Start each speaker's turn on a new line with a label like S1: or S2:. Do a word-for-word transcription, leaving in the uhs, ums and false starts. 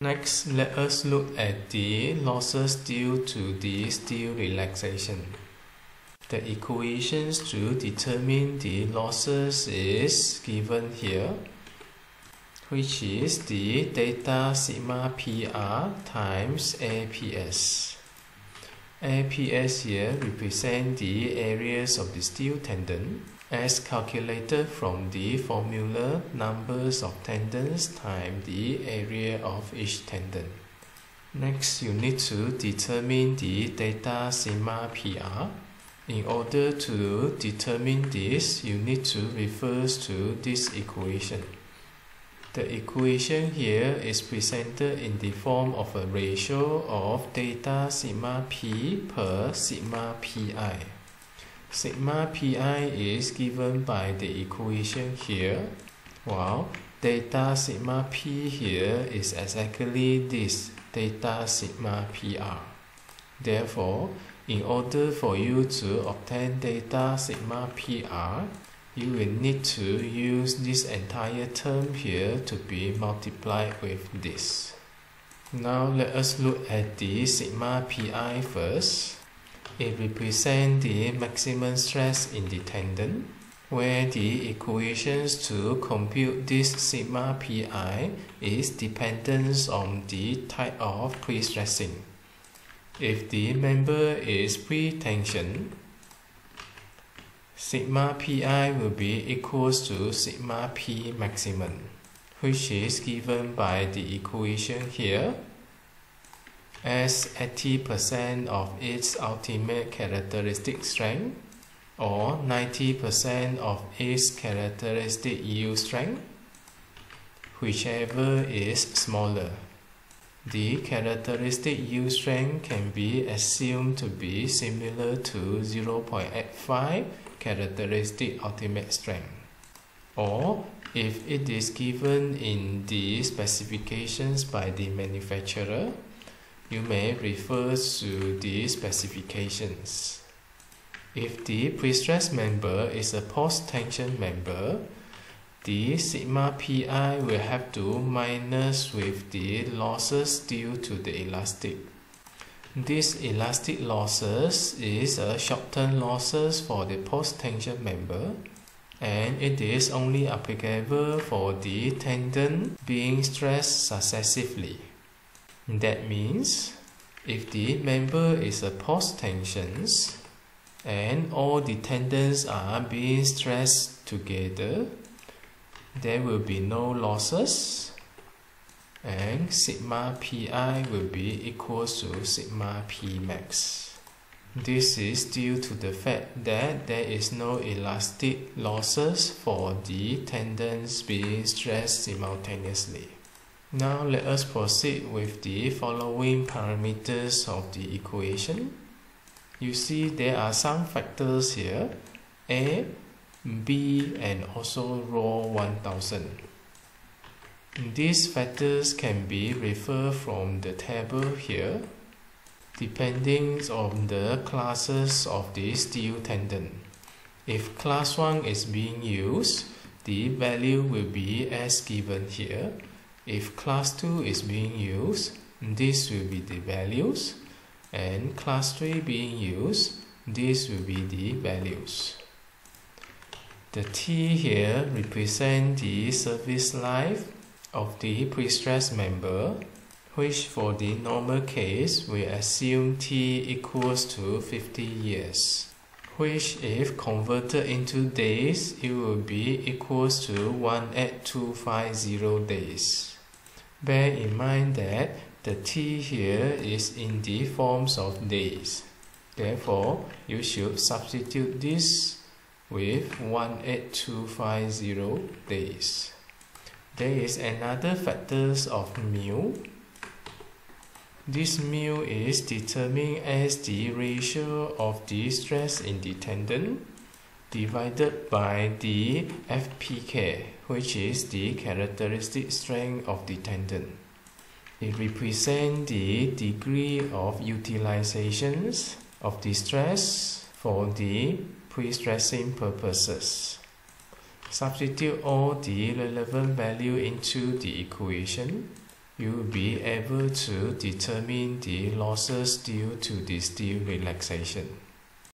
S1: Next, let us look at the losses due to the steel relaxation. The equations to determine the losses is given here, which is the delta sigma P R times A P S. A P S here represents the areas of the steel tendon as calculated from the formula numbers of tendons times the area of each tendon. Next, you need to determine the delta sigma P R. In order to determine this, you need to refer to this equation. The equation here is presented in the form of a ratio of delta sigma P per sigma Pi. Sigma Pi is given by the equation here, while delta sigma P here is exactly this delta sigma P R. Therefore, in order for you to obtain delta sigma P R, you will need to use this entire term here to be multiplied with this. Now let us look at the sigma Pi first. It represents the maximum stress in the tendon, where the equations to compute this sigma Pi is dependent on the type of pre-stressing. If the member is pre-tension, sigma Pi will be equals to sigma P maximum, which is given by the equation here as eighty percent of its ultimate characteristic strength or ninety percent of its characteristic yield strength, whichever is smaller. The characteristic yield strength can be assumed to be similar to zero point eight five characteristic ultimate strength, or if it is given in the specifications by the manufacturer, you may refer to the specifications. If the prestressed member is a post-tension member, the sigma Pi will have to minus with the losses due to the elastic. This elastic losses is a short-term losses for the post-tension member, and it is only applicable for the tendon being stressed successively. That means, if the member is a post-tensions and all the tendons are being stressed together, there will be no losses, and sigma Pi will be equal to sigma P max. This is due to the fact that there is no elastic losses for the tendons being stressed simultaneously. Now let us proceed with the following parameters of the equation. You see there are some factors here, A, B, and also rho one thousand. These factors can be referred from the table here, depending on the classes of the steel tendon. If class one is being used, the value will be as given here. If class two is being used, this will be the values, and class three being used, this will be the values. The T here represents the service life of the prestressed member, which for the normal case we assume T equals to fifty years, which if converted into days, it will be equals to one thousand eight thousand two hundred fifty days. Bear in mind that the T here is in the forms of days. Therefore, you should substitute this with one thousand eight thousand two hundred fifty days. There is another factors of mu. This mu is determined as the ratio of the stress in the tendon divided by the F P K, which is the characteristic strength of the tendon. It represents the degree of utilizations of the stress for the pre-stressing purposes. Substitute all the relevant value into the equation. you will be able to determine the losses due to the still relaxation.